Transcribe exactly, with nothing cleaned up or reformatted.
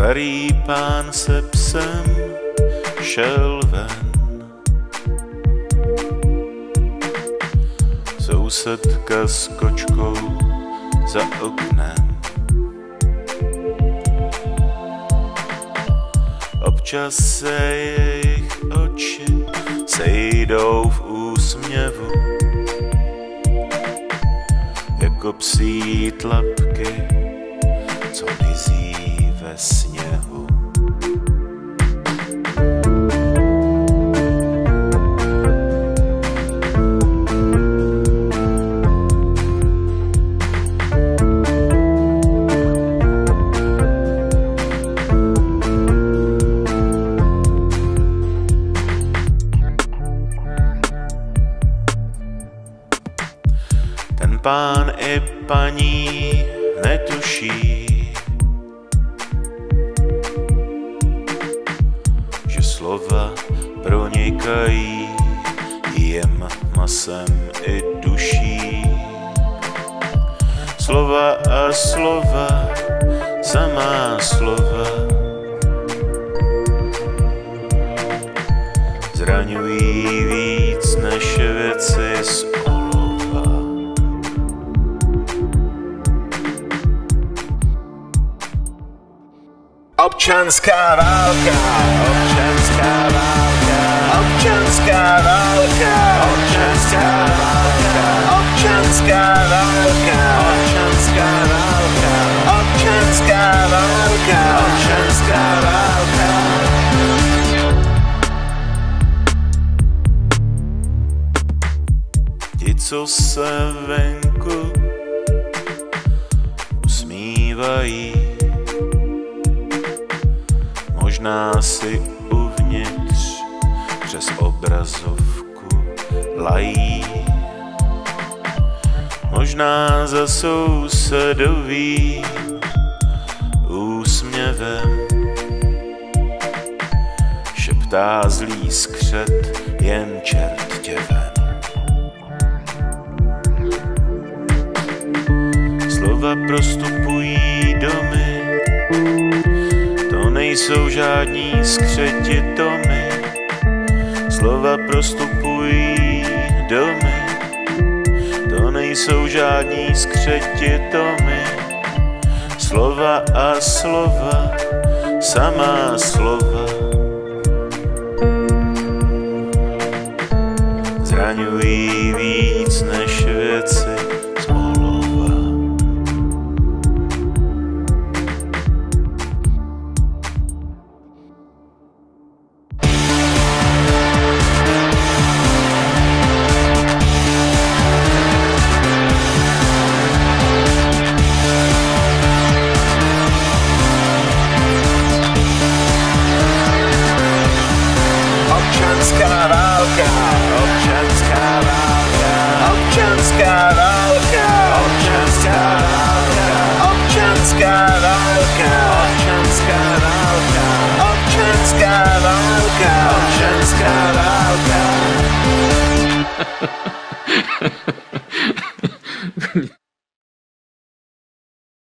Starý pán se psem šel ven. Sousedka s kočkou za oknem. Občas se jejich oči sejdou v úsměvu, jako psí tlapky, co mizí ve sněhu. Ten pán i paní netuší, že slova pronikají jem masem i duší. Slova a slova, samá slova, zraňují víc než věci z olova. Občanská válka, občanská válka, občanská válka, občanská válka, občanská válka, občanská válka, občanská válka, občanská válka. Ti, co se venku usmívají, možná si uvnitř přes obrazovku lají, možná za sousedovým úsměvem šeptá zlý skřet jen čert tě ven. Slova prostupují domy, to nejsou žádní skřeti tomy. Slova prostupují domy, to nejsou žádní skřeti tomy. Slova a slova, samá slova, zraňují víc než věci z olova. Občanská válka, občanská válka, občanská válka, občanská válka, občanská válka, občanská válka, občanská válka, občanská válka.